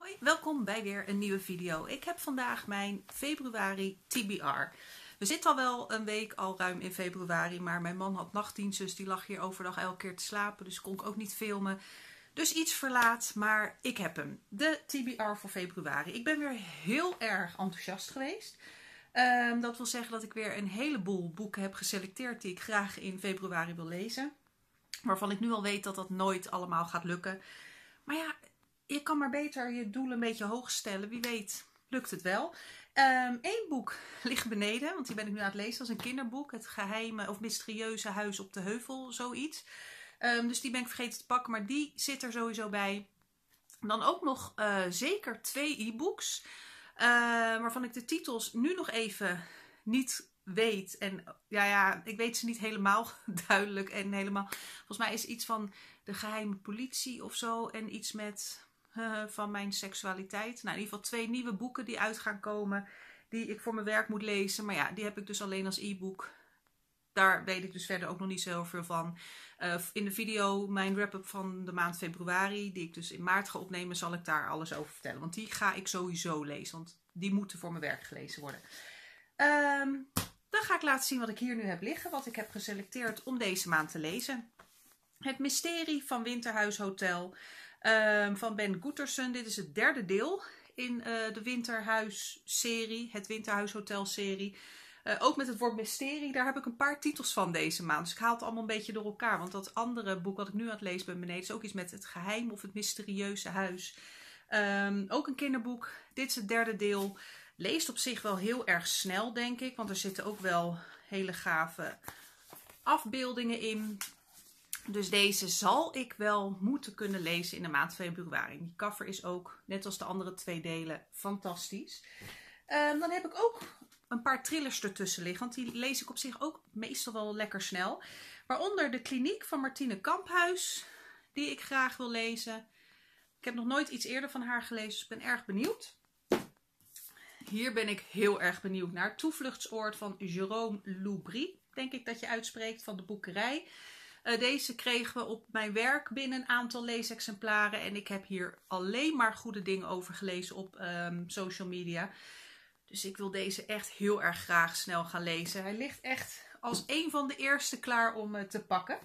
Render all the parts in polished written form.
Hoi, welkom bij weer een nieuwe video. Ik heb vandaag mijn februari TBR. We zitten al wel een week al ruim in februari, maar mijn man had nachtdienst, dus die lag hier overdag elke keer te slapen. Dus kon ik ook niet filmen. Dus iets verlaat, maar ik heb hem. De TBR voor februari. Ik ben weer heel erg enthousiast geweest. Dat wil zeggen dat ik weer een heleboel boeken heb geselecteerd die ik graag in februari wil lezen. Waarvan ik nu al weet dat dat nooit allemaal gaat lukken. Maar ja, je kan maar beter je doelen een beetje hoog stellen. Wie weet lukt het wel. Eén boek ligt beneden, want die ben ik nu aan het lezen. Dat is een kinderboek. Het geheime of mysterieuze huis op de heuvel, zoiets. Dus die ben ik vergeten te pakken, maar die zit er sowieso bij. Dan ook nog zeker 2 e-books. Waarvan ik de titels nu nog even niet weet. En ja, ik weet ze niet helemaal duidelijk. En helemaal. Volgens mij is iets van de geheime politie of zo. En iets met van mijn seksualiteit. Nou, in ieder geval 2 nieuwe boeken die uit gaan komen. Die ik voor mijn werk moet lezen. Maar ja, die heb ik dus alleen als e-book. Daar weet ik dus verder ook nog niet zo heel veel van. In de video, mijn wrap-up van de maand februari, die ik dus in maart ga opnemen, zal ik daar alles over vertellen. Want die ga ik sowieso lezen, want die moeten voor mijn werk gelezen worden. Dan ga ik laten zien wat ik hier nu heb liggen, wat ik heb geselecteerd om deze maand te lezen. Het mysterie van Winterhuishotel van Ben Gooterson. Dit is het 3e deel in de Winterhuis-serie, het Winterhuishotel-serie. Ook met het woord mysterie, daar heb ik een paar titels van deze maand. Dus ik haal het allemaal een beetje door elkaar. Want dat andere boek wat ik nu aan het lezen ben beneden is ook iets met het geheim of het mysterieuze huis. Ook een kinderboek. Dit is het 3e deel. Leest op zich wel heel erg snel, denk ik. Want er zitten ook wel hele gave afbeeldingen in. Dus deze zal ik wel moeten kunnen lezen in de maand februari. Die cover is ook, net als de andere 2 delen, fantastisch. Dan heb ik ook een paar thrillers ertussen liggen, want die lees ik op zich ook meestal wel lekker snel. Waaronder De Kliniek van Martine Kamphuis, die ik graag wil lezen. Ik heb nog nooit iets eerder van haar gelezen, dus ik ben erg benieuwd. Hier ben ik heel erg benieuwd naar. Toevluchtsoord van Jérôme Loubry, denk ik dat je uitspreekt, van de boekerij. Deze kregen we op mijn werk binnen een aantal leesexemplaren. En ik heb hier alleen maar goede dingen over gelezen op social media. Dus ik wil deze echt heel erg graag snel gaan lezen. Hij ligt echt als een van de eerste klaar om te pakken.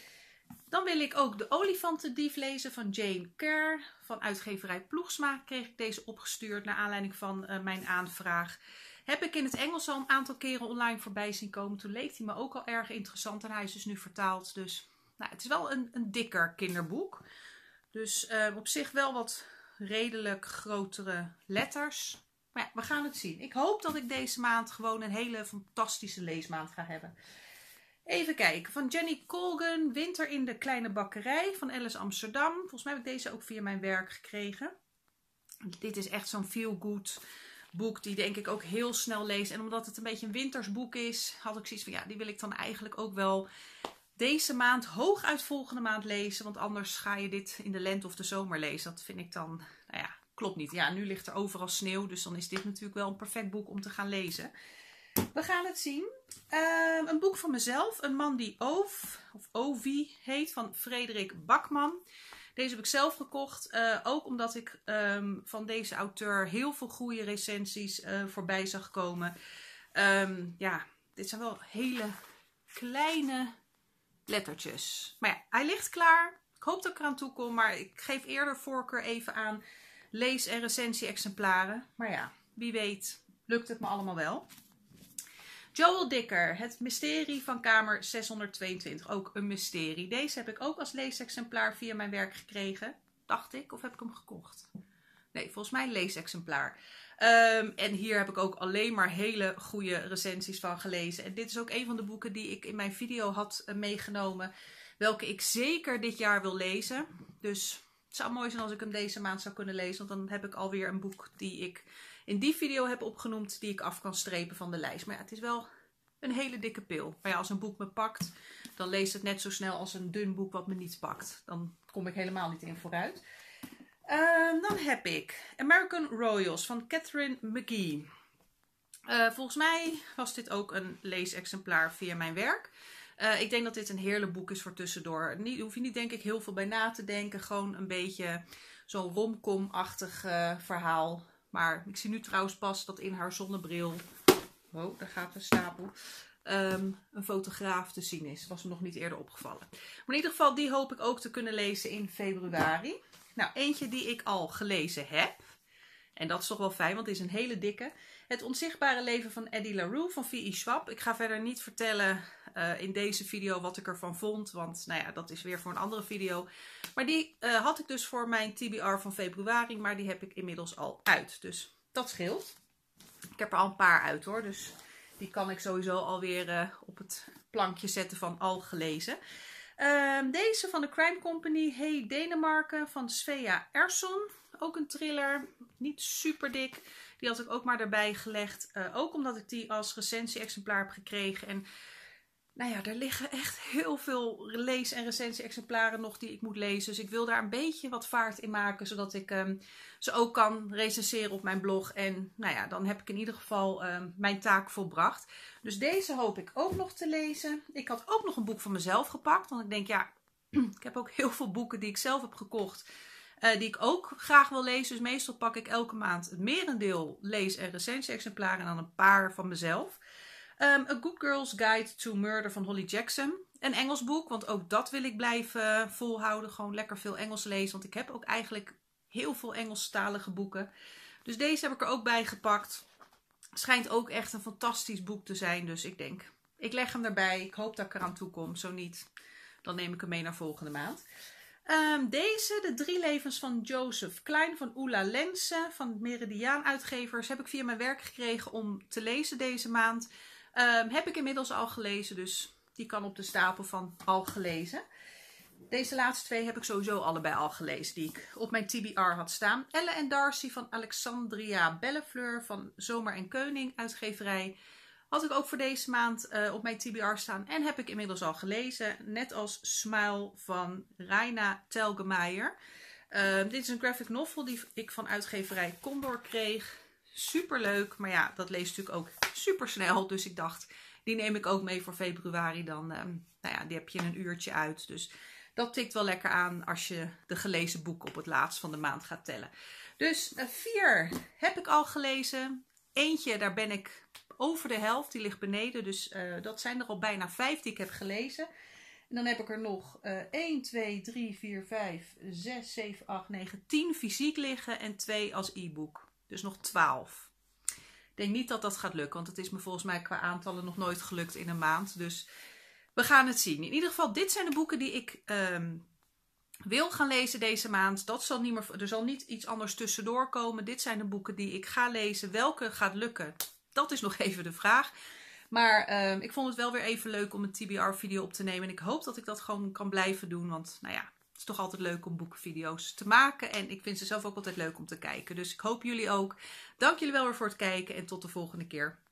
Dan wil ik ook De Olifantendief lezen van Jane Kerr. Van uitgeverij Ploegsma kreeg ik deze opgestuurd naar aanleiding van mijn aanvraag. Heb ik in het Engels al een aantal keren online voorbij zien komen. Toen leek hij me ook al erg interessant en hij is dus nu vertaald. Dus nou, het is wel een dikker kinderboek. Dus op zich wel wat redelijk grotere letters. Maar ja, we gaan het zien. Ik hoop dat ik deze maand gewoon een hele fantastische leesmaand ga hebben. Even kijken. Van Jenny Colgan, Winter in de Kleine Bakkerij van Alice Amsterdam. Volgens mij heb ik deze ook via mijn werk gekregen. Dit is echt zo'n feel-good boek die denk ik ook heel snel lees. En omdat het een beetje een wintersboek is, had ik zoiets van ja, die wil ik dan eigenlijk ook wel deze maand, hooguit volgende maand lezen. Want anders ga je dit in de lente of de zomer lezen. Dat vind ik dan, nou ja, klopt niet. Ja, nu ligt er overal sneeuw, dus dan is dit natuurlijk wel een perfect boek om te gaan lezen. We gaan het zien. Een boek van mezelf, Een man die Ovi heet, van Frederik Bakman. Deze heb ik zelf gekocht, ook omdat ik van deze auteur heel veel goede recensies voorbij zag komen. Ja, dit zijn wel hele kleine lettertjes. Maar ja, hij ligt klaar. Ik hoop dat ik eraan toe kom, maar ik geef eerder voorkeur even aan lees- en recensie-exemplaren. Maar ja, wie weet lukt het me allemaal wel. Joel Dicker, Het mysterie van kamer 622. Ook een mysterie. Deze heb ik ook als leesexemplaar via mijn werk gekregen. Dacht ik, of heb ik hem gekocht? Nee, volgens mij een leesexemplaar. En hier heb ik ook alleen maar hele goede recensies van gelezen. En dit is ook een van de boeken die ik in mijn video had meegenomen. Welke ik zeker dit jaar wil lezen. Dus het zou mooi zijn als ik hem deze maand zou kunnen lezen. Want dan heb ik alweer een boek die ik in die video heb opgenoemd, die ik af kan strepen van de lijst. Maar ja, het is wel een hele dikke pil. Maar ja, als een boek me pakt, dan leest het net zo snel als een dun boek wat me niet pakt. Dan kom ik helemaal niet in vooruit. Dan heb ik American Royals van Catherine McGee. Volgens mij was dit ook een leesexemplaar via mijn werk. Ik denk dat dit een heerlijk boek is voor tussendoor. Hoef je niet denk ik heel veel bij na te denken. Gewoon een beetje zo'n romcom-achtig verhaal. Maar ik zie nu trouwens pas dat in haar zonnebril, oh, daar gaat de stapel, een fotograaf te zien is. Was me nog niet eerder opgevallen. Maar in ieder geval, die hoop ik ook te kunnen lezen in februari. Nou, eentje die ik al gelezen heb. En dat is toch wel fijn, want het is een hele dikke. Het onzichtbare leven van Eddie LaRue van V.E. Schwab. Ik ga verder niet vertellen in deze video wat ik ervan vond. Want nou ja, dat is weer voor een andere video. Maar die had ik dus voor mijn TBR van februari. Maar die heb ik inmiddels al uit. Dus dat scheelt. Ik heb er al een paar uit hoor. Dus die kan ik sowieso alweer op het plankje zetten van al gelezen. Deze van de Crime Company, Hey Denemarken van Svea Ersson. Ook een thriller, niet super dik. Die had ik ook maar erbij gelegd. Ook omdat ik die als recensie-exemplaar heb gekregen. En nou ja, er liggen echt heel veel lees- en recensie-exemplaren nog die ik moet lezen. Dus ik wil daar een beetje wat vaart in maken. Zodat ik ze ook kan recenseren op mijn blog. En nou ja, dan heb ik in ieder geval mijn taak volbracht. Dus deze hoop ik ook nog te lezen. Ik had ook nog een boek van mezelf gepakt. Want ik denk ja, ik heb ook heel veel boeken die ik zelf heb gekocht. Die ik ook graag wil lezen. Dus meestal pak ik elke maand het merendeel lees- en recensie-exemplaren. En dan een paar van mezelf. A Good Girl's Guide to Murder van Holly Jackson. Een Engels boek, want ook dat wil ik blijven volhouden. Gewoon lekker veel Engels lezen. Want ik heb ook eigenlijk heel veel Engelstalige boeken. Dus deze heb ik er ook bij gepakt. Schijnt ook echt een fantastisch boek te zijn. Dus ik denk, ik leg hem erbij. Ik hoop dat ik eraan toe kom. Zo niet, dan neem ik hem mee naar volgende maand. Deze, De 3 levens van Joseph Klein van Oela Lense van Meridiaan Uitgevers, heb ik via mijn werk gekregen om te lezen deze maand. Heb ik inmiddels al gelezen, dus die kan op de stapel van al gelezen. Deze laatste twee heb ik sowieso allebei al gelezen, die ik op mijn TBR had staan. Elle en Darcy van Alexandria Bellefleur van Zomer en Keuning Uitgeverij. Had ik ook voor deze maand op mijn TBR staan en heb ik inmiddels al gelezen. Net als Smile van Raina Telgemeijer. Dit is een graphic novel die ik van uitgeverij Condor kreeg. Super leuk, maar ja, dat leest natuurlijk ook super snel. Dus ik dacht, die neem ik ook mee voor februari. Dan, nou ja, die heb je in een uurtje uit. Dus dat tikt wel lekker aan als je de gelezen boeken op het laatst van de maand gaat tellen. Dus 4 heb ik al gelezen. Eentje, daar ben ik over de helft, die ligt beneden. Dus dat zijn er al bijna 5 die ik heb gelezen. En dan heb ik er nog 1, 2, 3, 4, 5, 6, 7, 8, 9, 10 fysiek liggen en 2 als e-book. Dus nog 12. Ik denk niet dat dat gaat lukken, want het is me volgens mij qua aantallen nog nooit gelukt in een maand. Dus we gaan het zien. In ieder geval, dit zijn de boeken die ik wil gaan lezen deze maand. Dat zal niet meer, er zal niet iets anders tussendoor komen. Dit zijn de boeken die ik ga lezen. Welke gaat lukken? Dat is nog even de vraag. Maar ik vond het wel weer even leuk om een TBR-video op te nemen. En ik hoop dat ik dat gewoon kan blijven doen. Want nou ja, het is toch altijd leuk om boekenvideo's te maken. En ik vind ze zelf ook altijd leuk om te kijken. Dus ik hoop jullie ook. Dank jullie wel weer voor het kijken en tot de volgende keer.